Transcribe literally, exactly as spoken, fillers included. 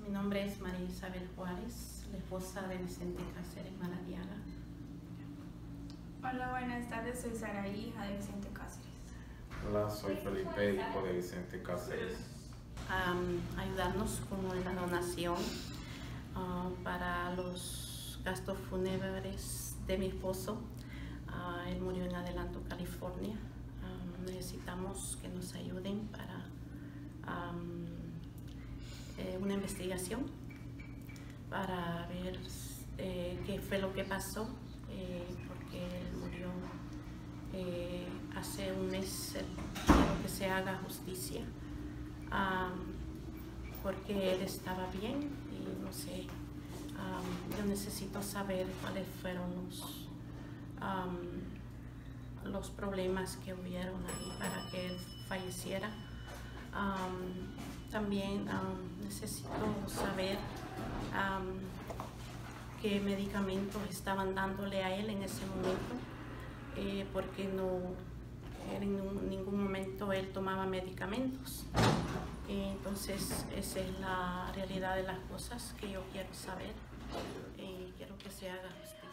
Mi nombre es María Isabel Juárez, la esposa de Vicente Cáceres Maradiaga. Hola, buenas tardes, soy Saraí, hija de Vicente Cáceres. Hola, soy Felipe, hijo de Vicente Cáceres. Um, ayudarnos con la donación uh, para los gastos fúnebres de mi esposo. Uh, él murió en Adelanto, California. Um, necesitamos que nos ayuden para um, eh, una investigación para ver eh, qué fue lo que pasó, eh, porque él murió eh, hace un mes. Quiero que se haga justicia. Um, porque él estaba bien y no sé, um, yo necesito saber cuáles fueron los, um, los problemas que hubieron ahí para que él falleciera. Um, también um, necesito saber um, qué medicamentos estaban dándole a él en ese momento, eh, porque no en ningún momento él tomaba medicamentos. Entonces esa es la realidad de las cosas que yo quiero saber y quiero que se haga justicia.